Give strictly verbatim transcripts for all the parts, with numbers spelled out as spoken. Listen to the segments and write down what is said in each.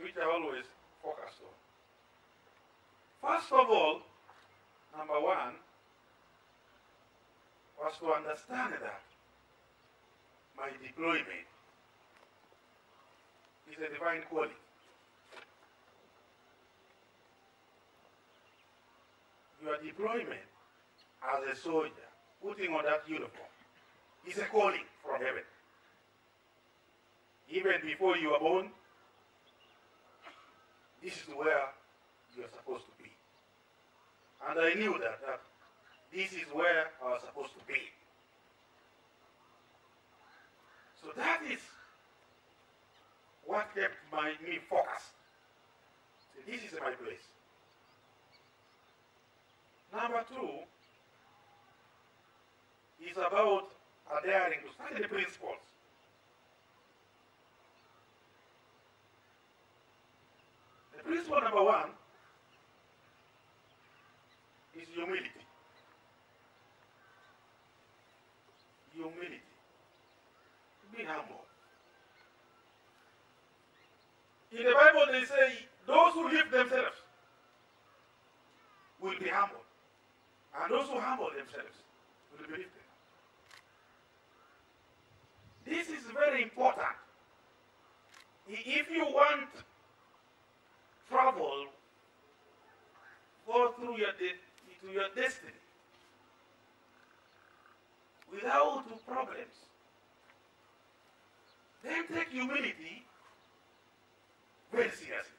which I always focus on. First of all, number one, was to understand that my deployment is a divine calling. Your deployment as a soldier, putting on that uniform, is a calling from heaven. Even before you were born, this is where you are supposed to be. And I knew that, that this is where I was supposed to be. So that is what kept my, me focused. So this is my place. Number two is about adhering to study the principles. The principle number one is humility. Humility. Be humble. In the Bible they say, those who lift themselves will be humble. And those who humble themselves will be lifted. This is very important. If you want travel, go through your to your destiny without problems, then take humility very seriously.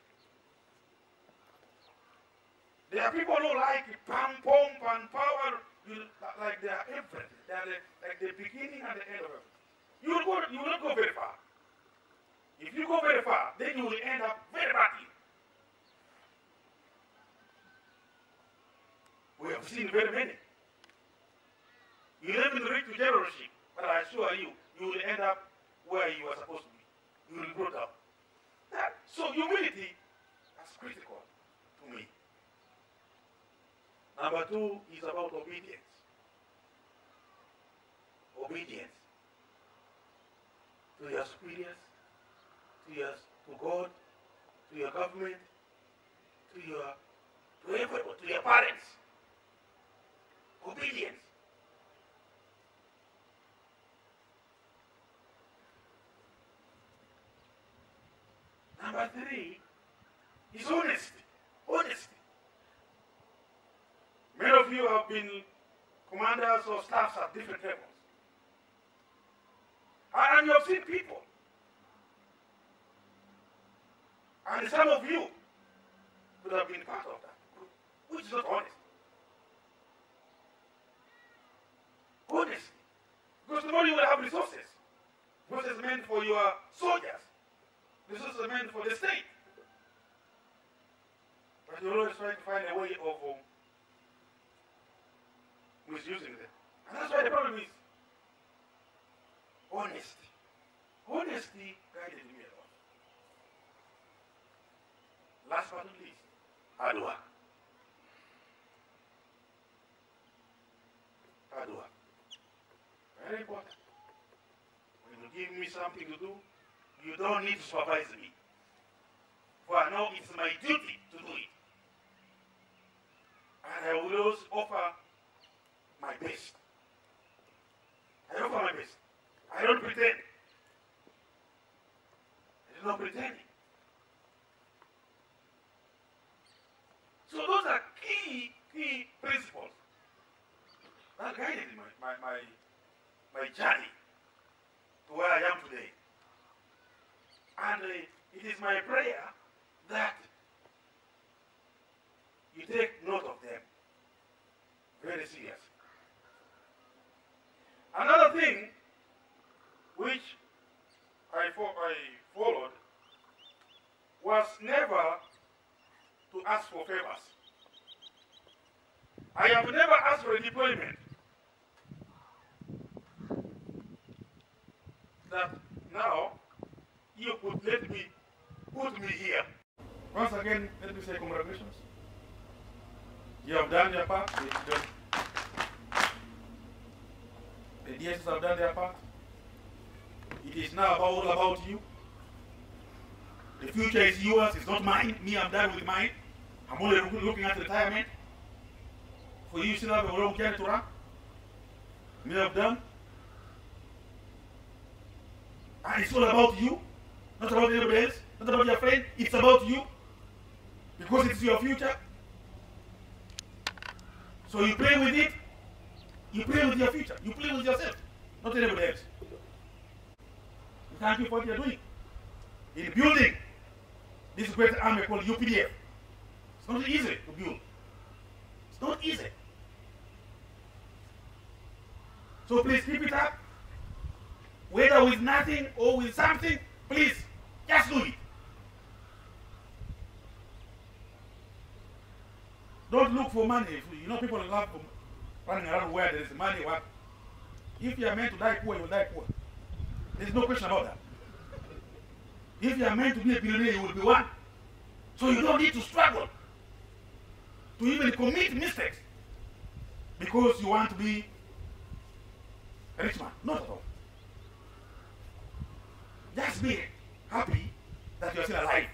There are people who like pump, pomp, and power, you, like they are everything. They are the, like the beginning and the end of it. You will, go, you will not go very far. If you go very far, then you will end up very badly. We have seen very many. You never reach to generalship, but I assure you, you will end up where you are supposed to be. You will grow down. That, so humility is critical to me. Number two is about obedience. Obedience to your superiors, to your to God, to your government, to your to everyone, to your parents. Obedience. Number three is honesty. Honesty. Many of you have been commanders or staffs at different levels. And you have seen people. And some of you could have been part of that group, which is not honest. Honesty. Because tomorrow you will have resources. Resources meant for your soldiers. Resources meant for the state. But you're always trying to find a way of um, misusing them. And that's why the problem is honesty. Honesty guided me a lot. Last but not least, hard work. Hard work. Very important. When you give me something to do, you don't need to supervise me. For I know it's my duty to do it. And I will always offer my best. I offer my best. I don't pretend. I do not pretending. So those are key, key principles that guided my, my, my, my journey to where I am today. And uh, it is my prayer that you take note of them very seriously. Another thing which I, fo I followed was never to ask for favors. I have never asked for a deployment that now you could let me put me here. Once again, let me say congratulations. You have done your part. The D S S have done their part. It is now all about you. The future is yours, it's not mine. Me, I'm done with mine. I'm only looking at retirement. For you, you still have a long journey to run. Me, I'm done. And it's all about you, not about anybody else, not about your friend. It's about you because it's your future. So you play with it, you play with your future, you play with yourself, not anybody else. You can't do what you're doing. In building this great army called U P D F, it's not easy to build. It's not easy. So please keep it up. Whether with nothing or with something, please, just do it. Don't look for money. You know people love running around where there is money. What? If you are meant to die poor, you will die poor. There is no question about that. If you are meant to be a billionaire, you will be one. So you don't need to struggle to even commit mistakes because you want to be a rich man. Not at all. Just be happy that you are still alive.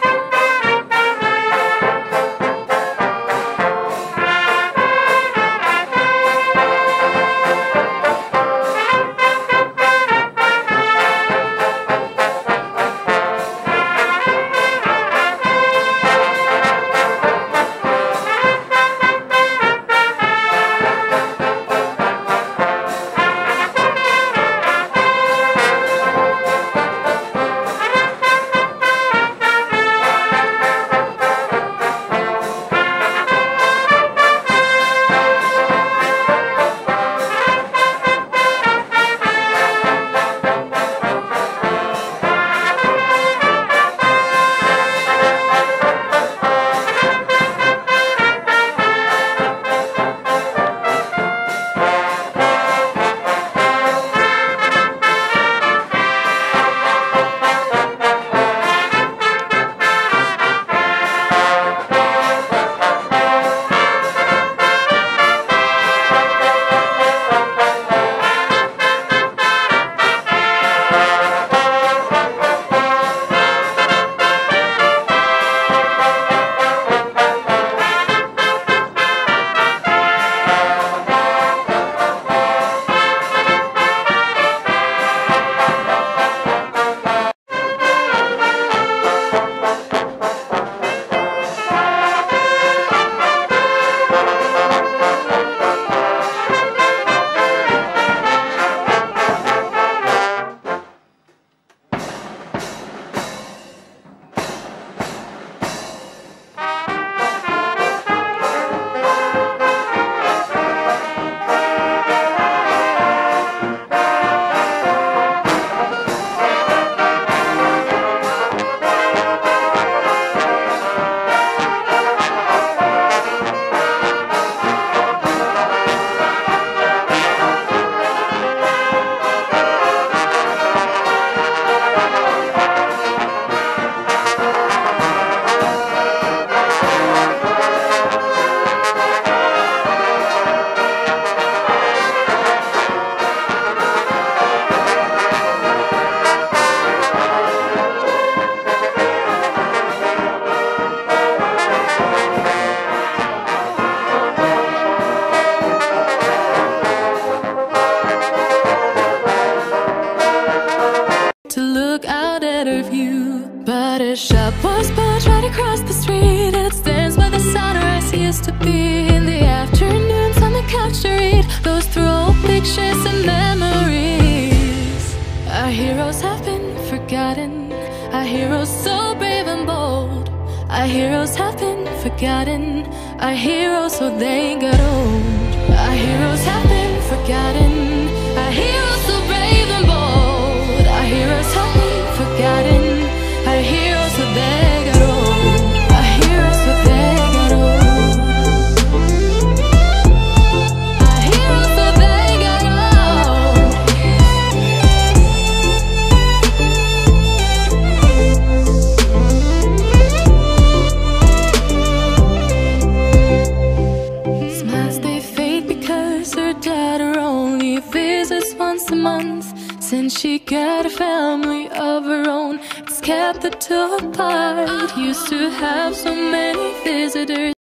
shop was built right across the street, and it stands where the sunrise used to be. In the afternoons on the couch to read, goes through old pictures and memories. Our heroes have been forgotten, our heroes so brave and bold. Our heroes have been forgotten, our heroes so they got old. Our heroes have been forgotten, our heroes so brave and bold. Our heroes have been forgotten, our heroes so they got old. Our heroes so they got old. Our heroes so they got old. Smiles they fade because her daughter only visits once a month. Since she got a family of her own, it's kept the two apart. Used to have so many visitors.